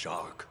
shark.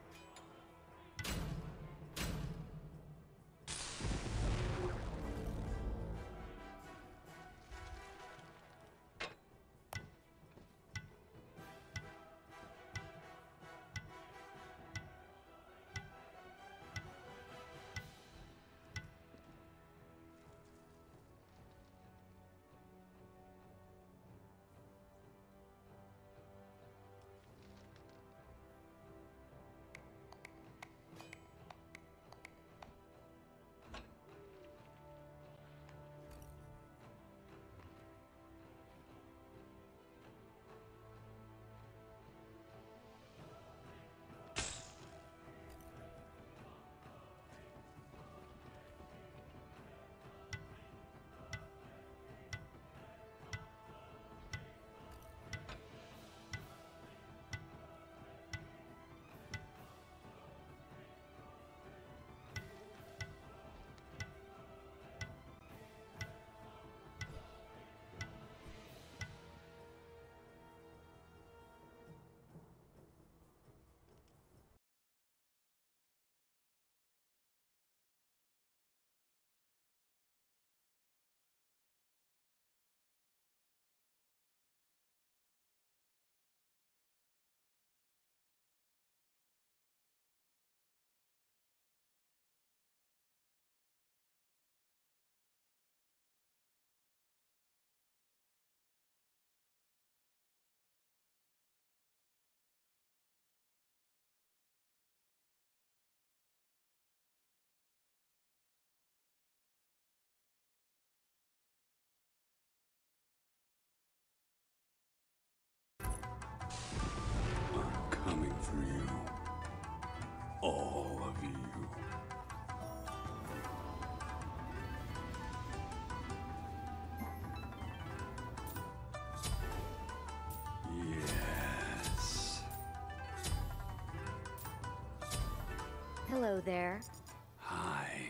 Coming for you. All of you. Yes. Hello there. Hi.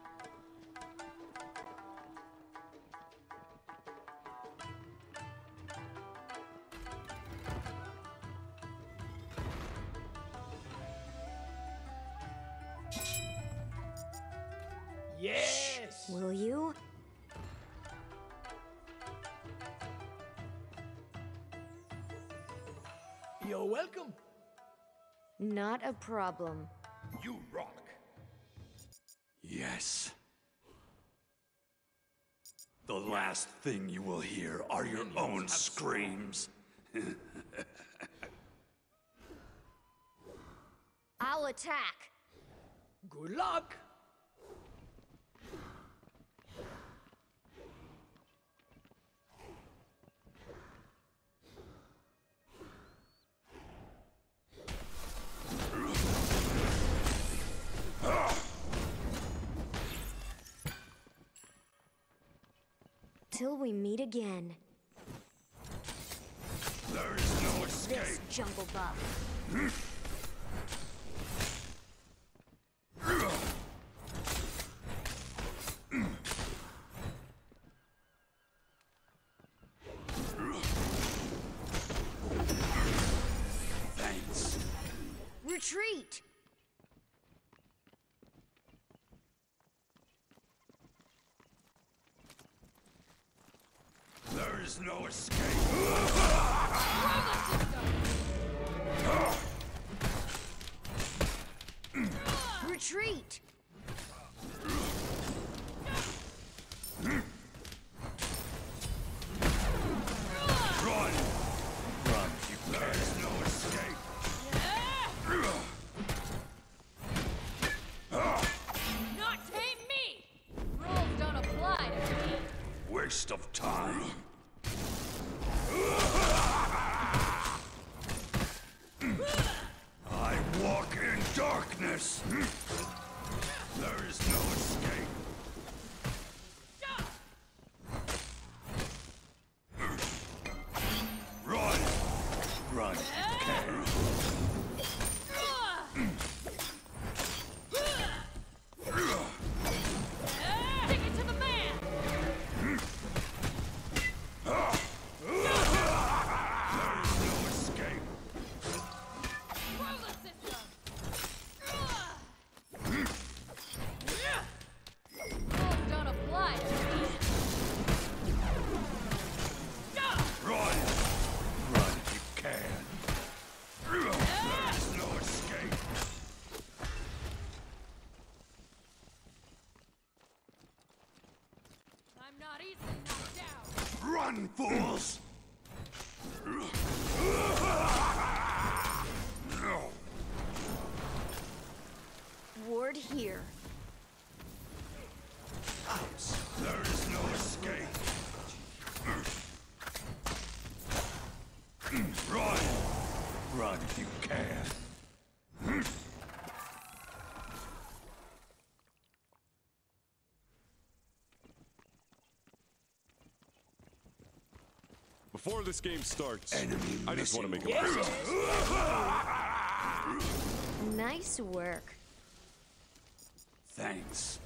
Yes! Will you? You're welcome. Not a problem. You rock. Yes. The last thing you will hear are your own screams. I'll attack. Good luck. Till we meet again. There is no escape. This jungle buff. Thanks. Retreat! There is no escape. Retreat! Run! Run, you there is no escape. Not tame me! Rules don't apply to me. Waste of time. I walk in darkness. There is no escape. Run! Run, okay. Take it to the man! There is no escape. Throw the system! not easily knocked down. Run, fools! No. Ward here. There is no escape. Run! Run if you can. Before this game starts, Enemy I just want to make a Yes, point. yes. Nice work. Thanks.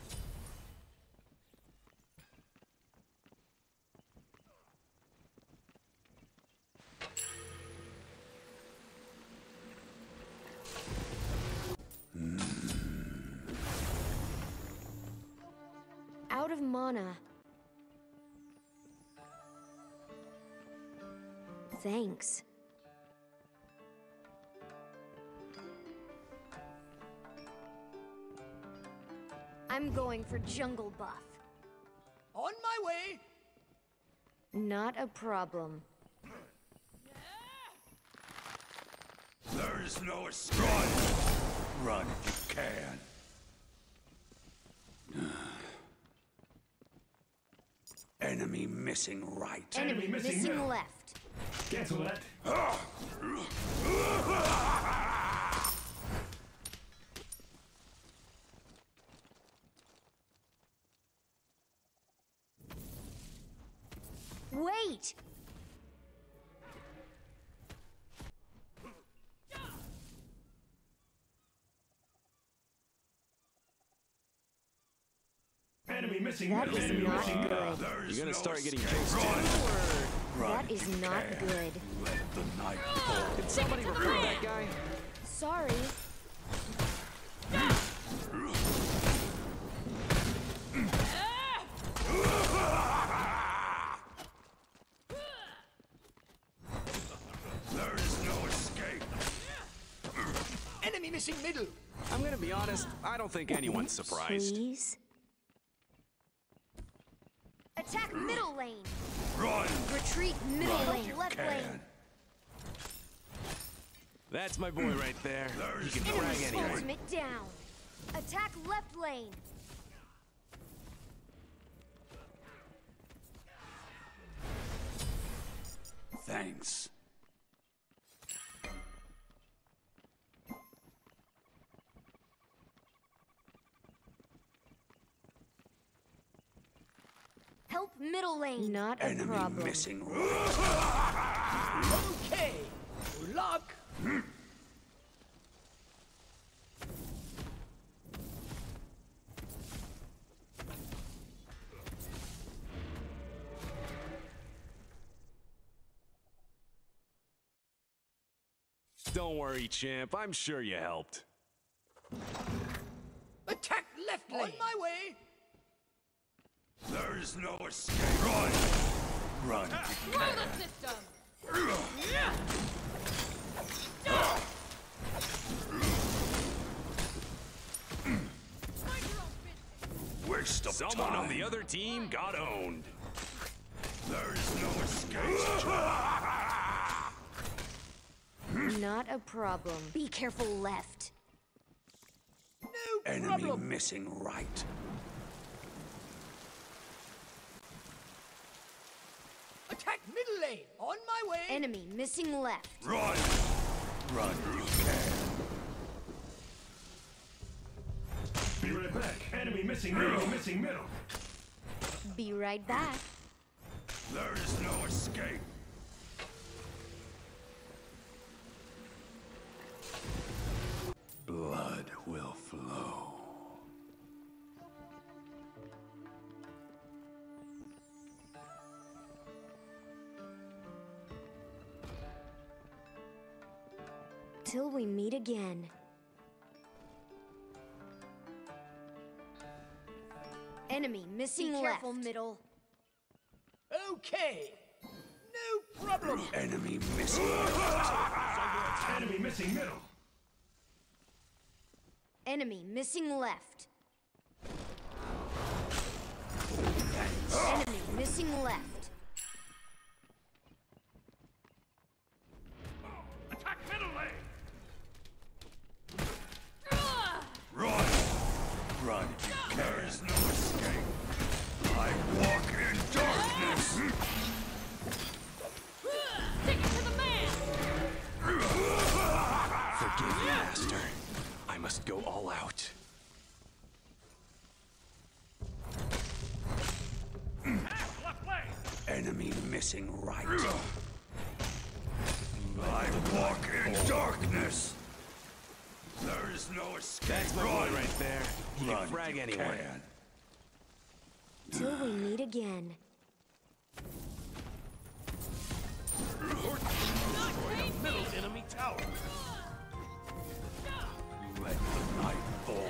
Out of mana. Thanks. I'm going for jungle buff. On my way. Not a problem. There is no escape. Run! Run if you can. Enemy missing right. Enemy missing left. Cancel that. Wait! Enemy missing. That is Enemy not missing. good. There is You're gonna no start getting escape. chased Run! Run That if is you not can. good. Let the night fall. Did somebody recruit that guy? Sorry. There is no escape. Enemy missing middle. I'm gonna be honest, I don't think anyone's surprised. Please. Attack middle lane. Run! Retreat middle lane. Left lane. Can. That's my boy right there. There He is can no frag escape. anyone. Ultimate down. Attack left lane. Thanks. Help middle lane. Not a Enemy problem. missing right. Okay. Good luck. Don't worry, champ. I'm sure you helped. Attack left lane. On my way. There is no escape. Run! Run if you Throw can. the system! Mind your own business. Waste of Someone time. on the other team got owned. There is no escape. Not a problem. Be careful left. No Enemy problem. missing right. Attack middle lane. On my way. Enemy missing left. Run! Run if you can. Be right back. Enemy missing middle. Missing middle. Be right back. There is no escape. Blood will flow. Till we meet again. Enemy missing left. Careful middle. Okay. No problem. Enemy missing right. Enemy missing middle. Enemy missing left. Enemy missing left. Attack middle lane! Run! Run! There is no escape. I walk in darkness! Stick it to the man! Forgive me, Master. I must go all out. Left lane! Enemy missing right. I walk in darkness! There is no escape. That's my boy right there. He can Run frag if you anyone. can. Till we meet again. Middle enemy tower! Let the night fall.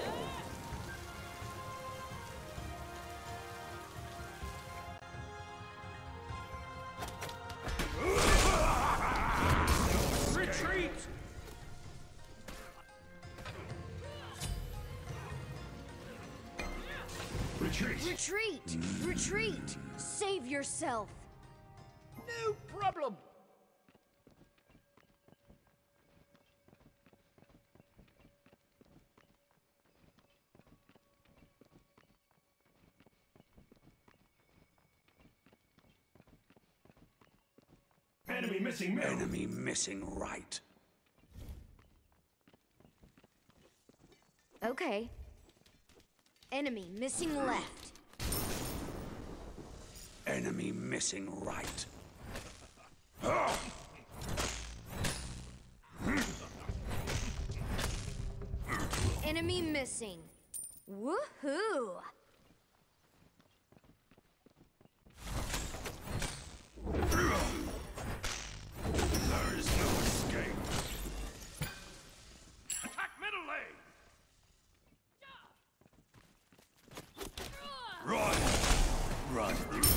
Retreat! Retreat! Retreat! Retreat! Save yourself! No problem. Enemy missing middle! Enemy missing right. Okay. Enemy missing left. Enemy missing right. Enemy missing. Woohoo! There is no escape. Attack middle lane! Run! Run if you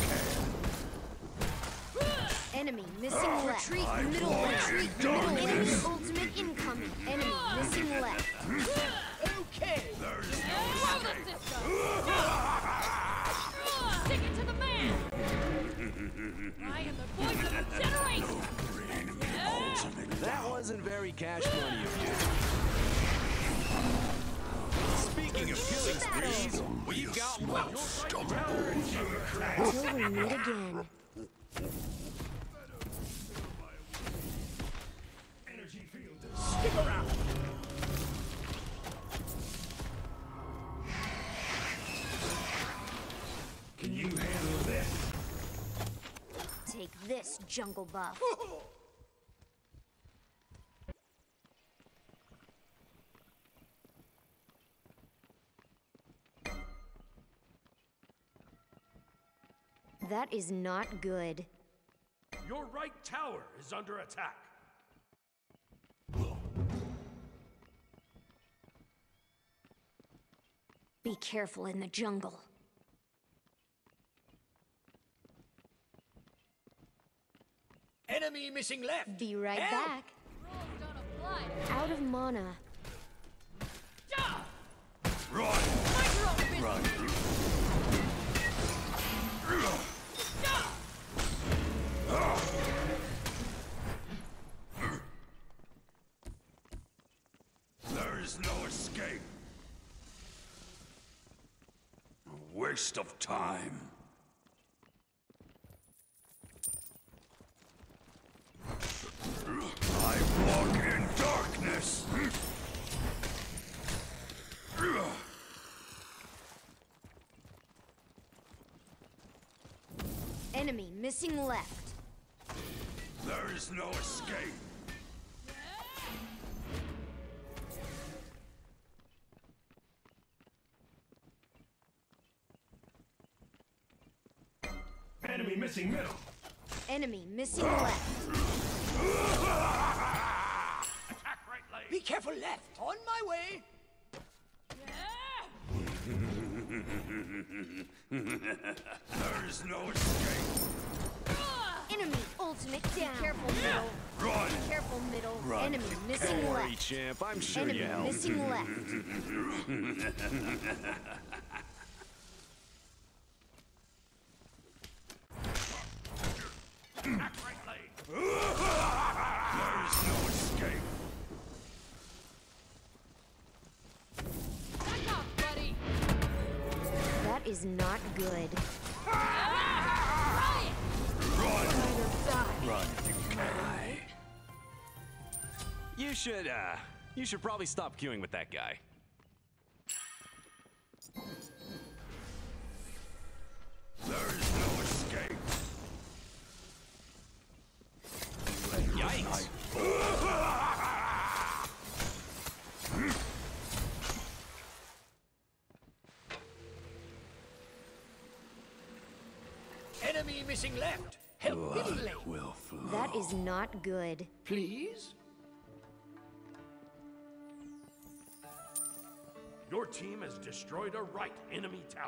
can. Enemy missing left. Retreat, I middle walk left. in Retreat, middle enemy darkness. ultimate incoming. Enemy missing left. Okay. There is Throw the system! Stick it to the man! I am the voice of a generation! enemy ultimate. That wasn't very cash money of you. Speaking of killing sprees, we've got one. Till we meet again. Energy field. Stick around. Can you handle this? Take this, jungle buff. That is not good. Your right tower is under attack. Be careful in the jungle. Enemy missing left. Be right Help! back. Rules don't apply to Out of mana. Run! mind your own business! Run! There is no escape. A waste of time. I walk in darkness. Enemy missing left. There is no escape. Enemy missing middle. Enemy missing left. Attack right lane. Be careful left. On my way. There is no escape. Enemy ultimate down. Be careful middle. Run! Be careful middle. Run. Enemy missing Don't worry, left. champ. I'm sure Enemy you helped. missing left. is not good. Run, you can. You should probably stop queuing with that guy. There is no escape. Yikes! Enemy missing left. Help middle lane. Will flow. That is not good. Please? Your team has destroyed a right enemy tower.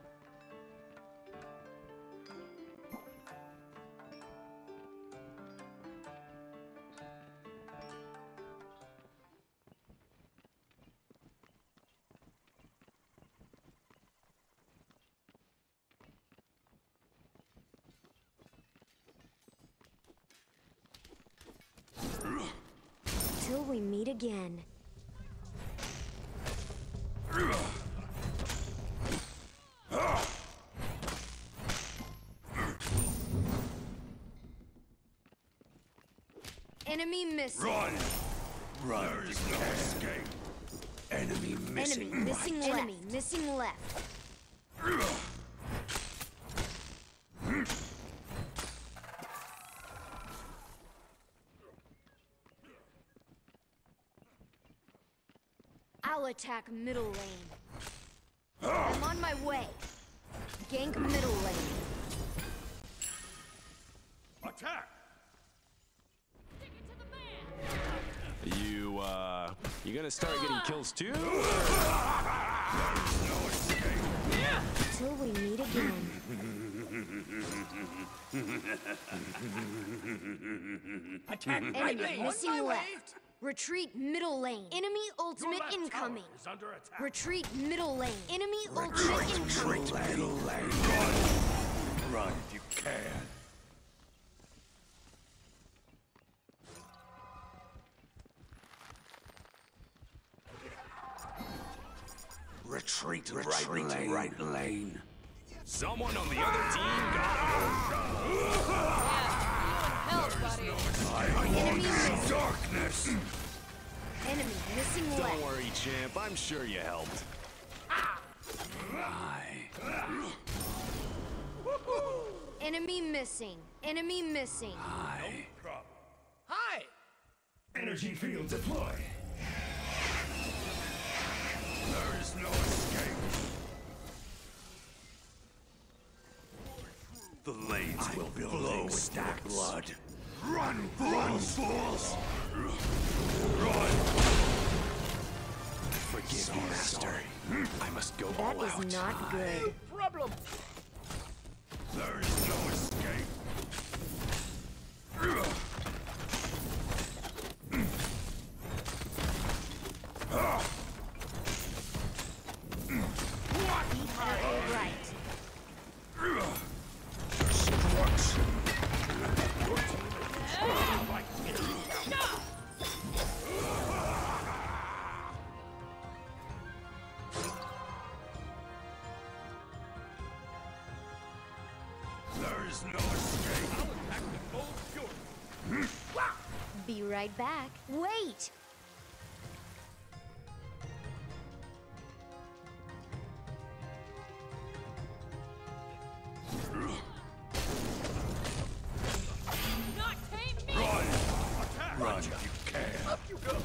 Till we meet again. Enemy missing. Run! Run! There is no escape. Enemy missing. Enemy missing left. Enemy missing left. I'll attack middle lane. I'm on my way. Gank middle lane. Attack! You gonna start getting kills too? Till we meet again. Attack right Enemy lane. missing On my way. left. Retreat middle lane. Enemy Your ultimate left incoming. tower is under attack. Retreat middle lane. Enemy ultimate incoming. Retreat, middle lane. Run! Run if you can. Retreat, right lane. Someone on the other team got Help, buddy. Enemy missing. Darkness! Enemy missing Don't left. worry, champ. I'm sure you helped. Enemy missing. Enemy missing. Hi. Energy field deployed. There is no escape. The lanes will flow with your blood. Run, fools! Run! Forgive me, master. I must go That all out. is not good. Problem. There is no escape. All right. Destruction. There is no escape. Be right back. Wait. Not tame me! Run! Run if you can. Up you go.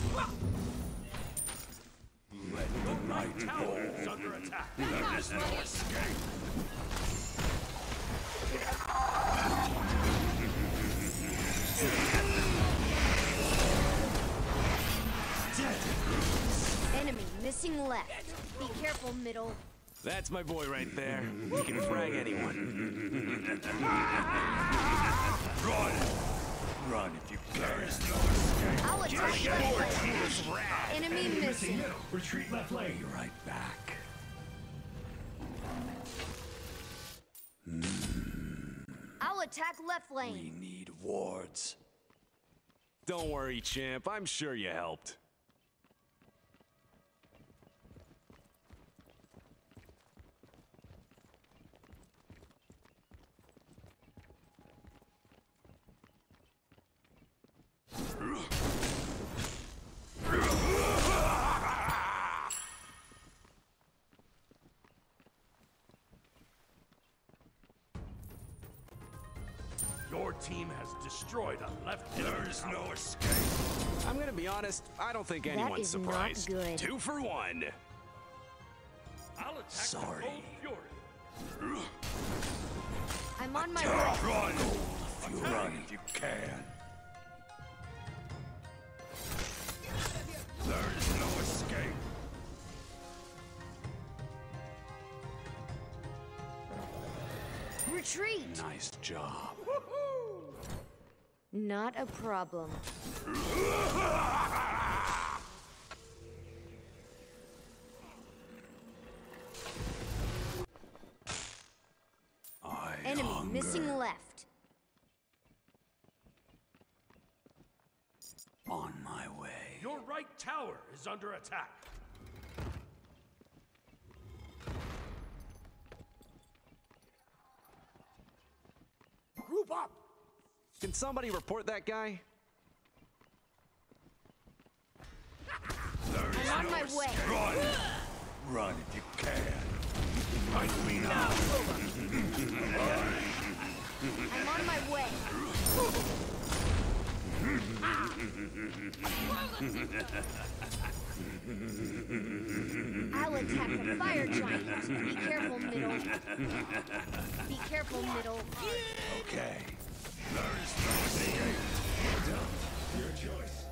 Let the night Tower fall. is under attack. There is no escape. Enemy missing left. Be careful, middle. That's my boy right there. He can frag anyone. Run! Run if you can. There is no escape. I'll attack left lane. Enemy Missing missing. middle. Retreat left lane. Be right back. I'll attack left We lane. need wards. Don't worry, champ. I'm sure you helped. Your team has destroyed a left. There's no escape. I'm gonna be honest, I don't think That anyone's is not surprised. good. 2 for 1. I'll attack Sorry. the full fury. I'm on my way. Run! Run if you can. There is no escape. Retreat. Nice job. Not a problem. Enemy missing left. On my way. Your right tower is under attack. Group up! Can somebody report that guy? I'm on my way. Run! Run if you can. Fight me now. I'm on my way. I'll attack the fire giant. Be careful, middle. Be careful, middle. Okay. There is no escape. Your choice.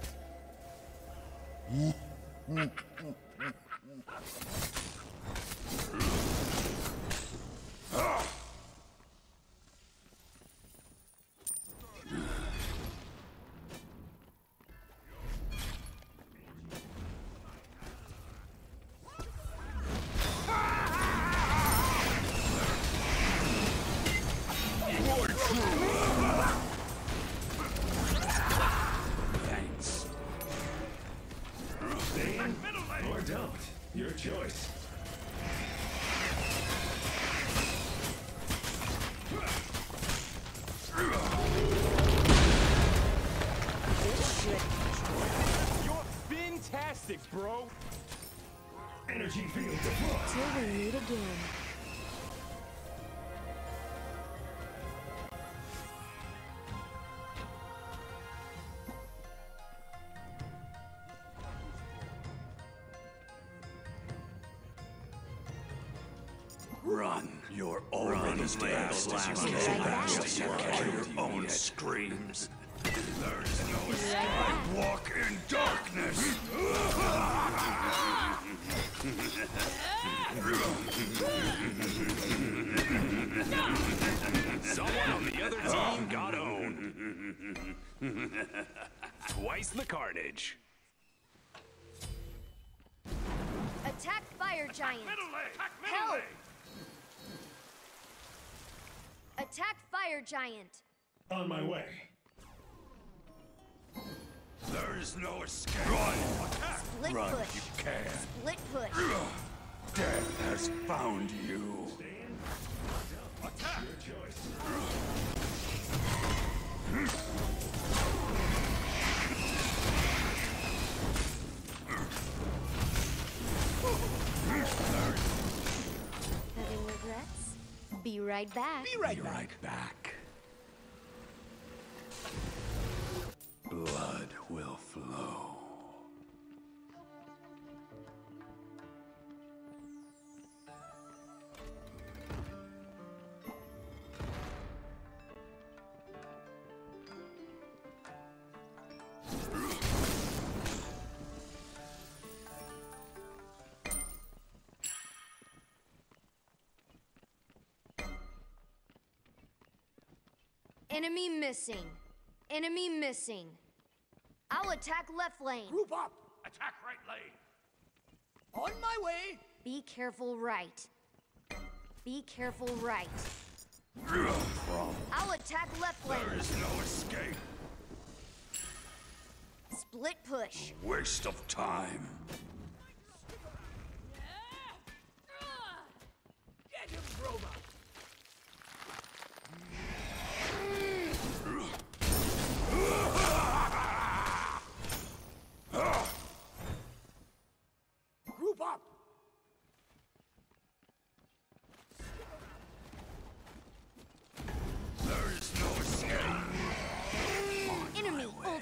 Thanks. Stay in or don't. Your choice. You're fantastic, bro. Energy field deployed. Till we meet again. Run. You're already as fast as you can. Your own screams. There is no escape. Walk in darkness. Someone on the other team got owned. Twice the carnage. Attack fire giant. Help! Help! Attack fire giant. On my way. There is no escape. Run! Split Run push. if you can. Split push. Death has found you. Stay in or don't. Your choice. Having regrets? Be right back. Be right Be back. right back. Blood will flow. Enemy missing. Enemy missing. I'll attack left lane. Group up! Attack right lane. On my way! Be careful right. Be careful right. I'll attack left There lane. is no escape. Split push. Waste of time. Get him, Roma!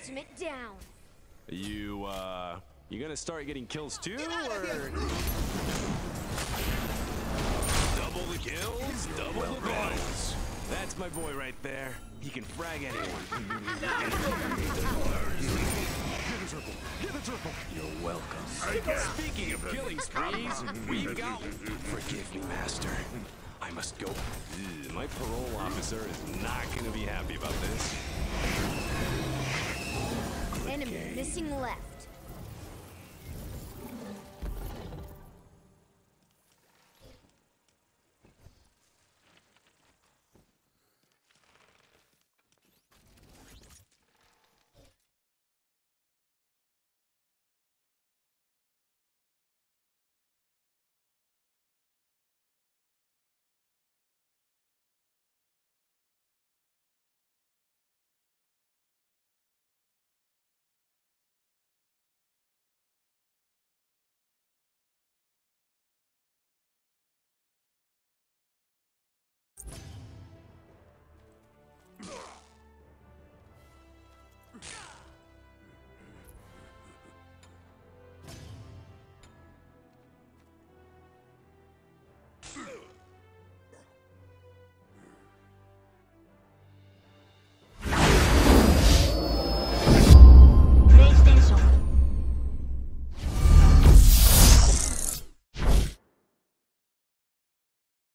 ultimate down. You gonna start getting kills too, or? Double the kills, double the bonus. That's my boy right there. He can frag anyone. Get the triple. You're welcome. Speaking of killing sprees, we've got... Forgive me, Master. I must go. My parole officer is not gonna be happy about this. Enemy missing left.